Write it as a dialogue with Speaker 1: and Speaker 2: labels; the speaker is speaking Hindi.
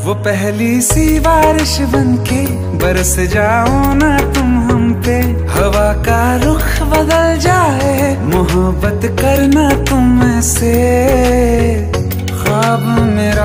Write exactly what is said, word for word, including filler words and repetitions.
Speaker 1: वो पहली सी बारिश बनके बरस जाओ ना तुम हम पे, हवा का रुख बदल जाए, मोहब्बत करना तुम से, ख्वाब में